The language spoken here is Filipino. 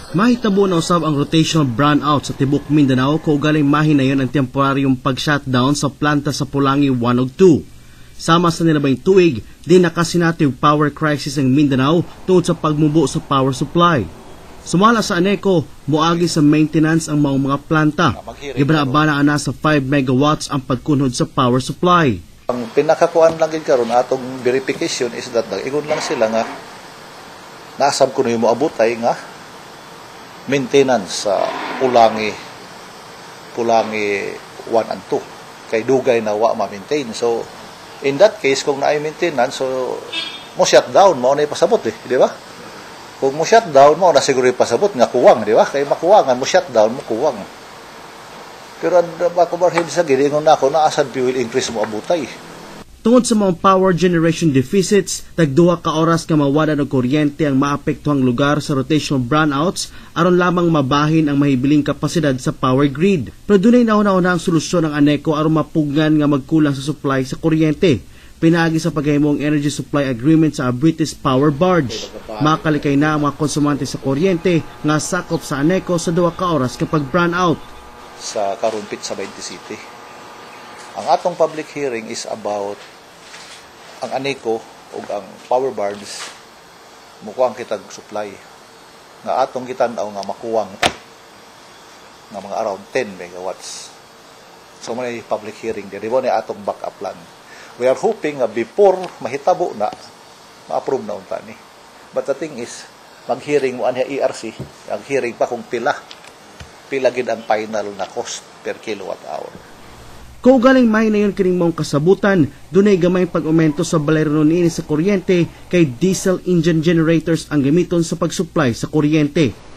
Mahitabo na usab ang rotational brownout sa tibok Mindanao kaugaling mahinayon ang temporaryong pag-shutdown sa planta sa Pulangi 1 ug 2. Sama sa nilabing tuig, di nakasinati og power crisis ang Mindanao tungod sa pagmubo sa power supply. Sumala sa ANECO, muagi sa maintenance ang mga planta. Gibana-bana ana sa 5 megawatts ang pagkunhod sa power supply. Ang pinakakuan lang gid karon atong verification is that ingon lang sila nga nasab kuno yung moabutay nga maintenance sa Pulangi 1 and 2 kay dugay na wa ma-maintain. So in that case kung naay maintenance, so mo shutdown mo na pasabot di ba? Kung mo shutdown mo na siguro pasabot nga kuwang, di ba? Kay makuwangan mo shutdown mo kuwang. Pero ako barhin sa gid ingon nako na asad fuel increase mo abutay. Tungod sa mga power generation deficits, tagduha ka oras ka mawala ng kuryente ang maapektuhang lugar sa rotational brownouts aron lamang mabahin ang mahibiling kapasidad sa power grid. Pero dunay nauna-una ang solusyon ng ANECO aron mapugngan nga magkulang sa supply sa kuryente. Pinaagi sa paghimong energy supply agreement sa British Power Barge. Makalikay na ang mga konsumante sa kuryente nga sakop sa ANECO sa 2 ka oras kapag brownout. Sa Karumpit sa 20 City. Ang atong public hearing is about ang ANECO ug ang power barges mukuang kitag supply nga atong gitan-aw nga makuwang nga mga around 10 megawatts. So may public hearing diri mo ni atong backup plan. We are hoping nga before mahitabo na ma-approve na unta ni. But the thing is mag-hearing mo anha ERC, ang hearing pa kung pila gid ang final na cost per kilowatt hour. Kaugaling may na yun kining mong kasabutan, dunay gamay pag-aumento sa balayron ini sa kuryente kay diesel engine generators ang gamiton sa pag-supply sa kuryente.